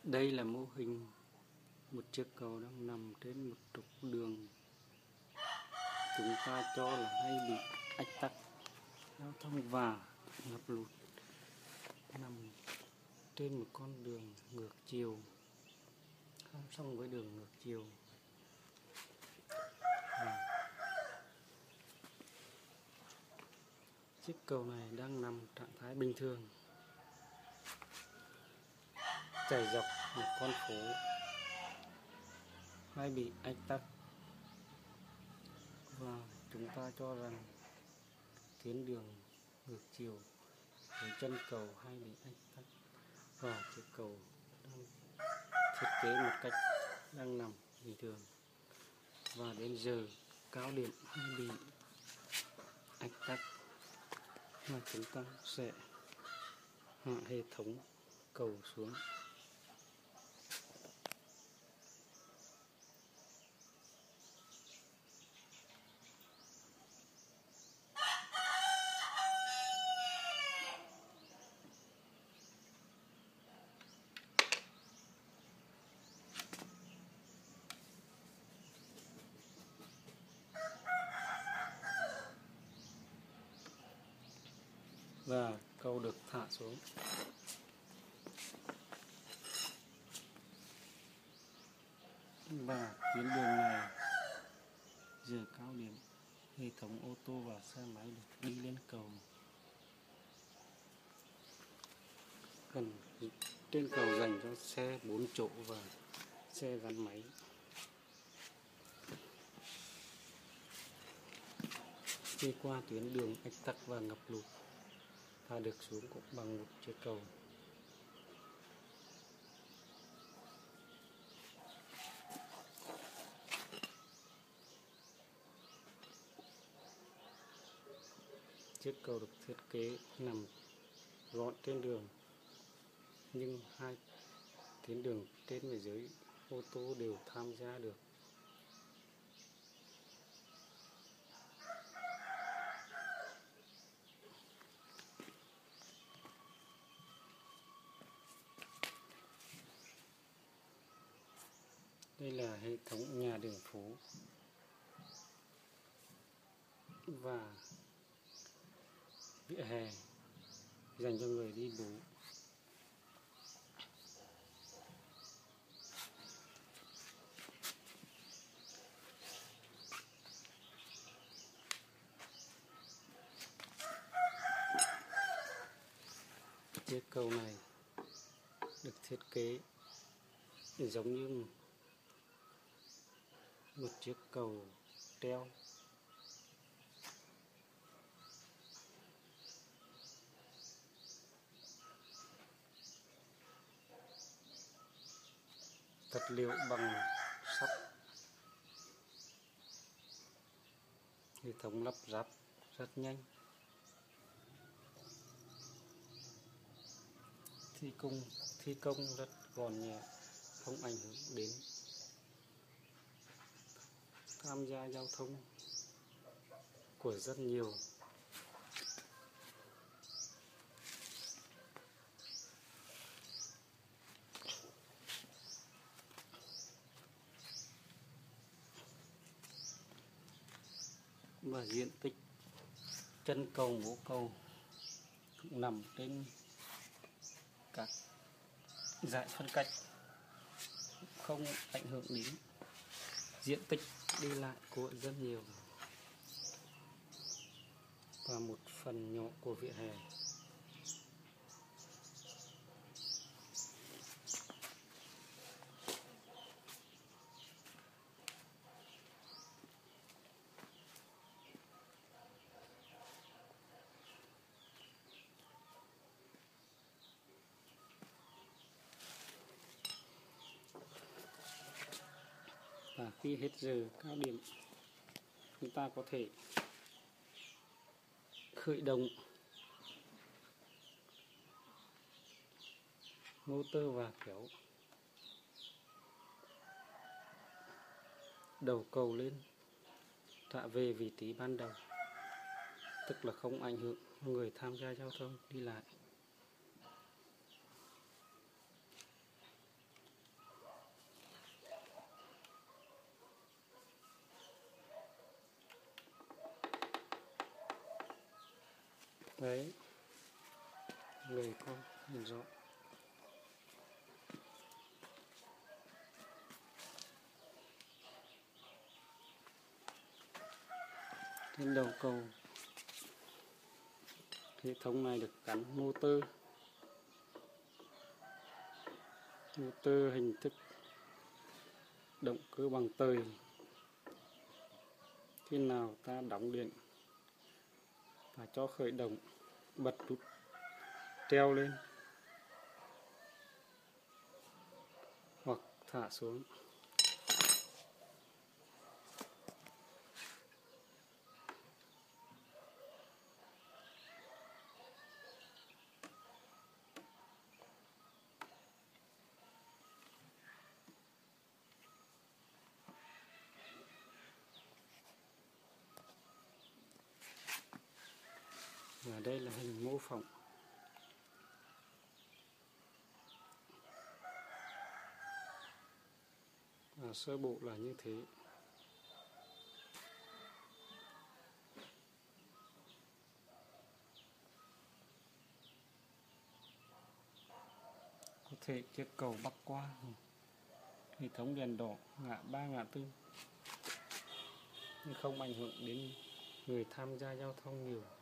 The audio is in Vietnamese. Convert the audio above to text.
Đây là mô hình một chiếc cầu đang nằm trên một trục đường chúng ta cho là hay bị ách tắc giao thông và ngập lụt, nằm trên một con đường ngược chiều, song song với đường ngược chiều. Chiếc cầu này đang nằm trạng thái bình thường, chảy dọc một con phố hay bị ách tắc, và chúng ta cho rằng tuyến đường ngược chiều với chân cầu hay bị ách tắc, và chiếc cầu đang thiết kế một cách đang nằm bình thường, và đến giờ cao điểm hay bị ách tắc, và chúng ta sẽ hạ hệ thống cầu xuống. Và cầu được thả xuống. Và tuyến đường này giờ cao điểm, hệ thống ô tô và xe máy được đi lên cầu. Trên cầu dành cho xe 4 chỗ và xe gắn máy. Đi qua tuyến đường ách tắc và ngập lụt, ta được xuống cũng bằng một chiếc cầu. Chiếc cầu được thiết kế nằm gọn trên đường, nhưng hai tuyến đường trên và dưới ô tô đều tham gia được. Đây là hệ thống nhà đường phố và vỉa hè dành cho người đi bộ. Chiếc cầu này được thiết kế giống như một chiếc cầu treo. Vật liệu bằng sắt. Hệ thống lắp ráp rất nhanh. Thi công rất gọn nhẹ, không ảnh hưởng đến tham gia giao thông của rất nhiều. Và diện tích chân cầu, mố cầu cũng nằm trên các dải phân cách, không ảnh hưởng đến diện tích đi lại của rất nhiều và một phần nhỏ của vỉa hè. Và khi hết giờ cao điểm, chúng ta có thể khởi động motor và kéo đầu cầu lên trả về vị trí ban đầu, tức là không ảnh hưởng người tham gia giao thông đi lại. Đấy, người con nhìn rõ. Trên đầu cầu, hệ thống này được gắn motor hình thức động cơ bằng tời. Khi nào ta đóng điện và cho khởi động, bật nút treo lên hoặc thả xuống. Và đây là hình mô phỏng và sơ bộ là như thế. Có thể chiếc cầu bắc qua, hệ thống đèn đỏ ngã ba ngã tư nhưng không ảnh hưởng đến người tham gia giao thông nhiều.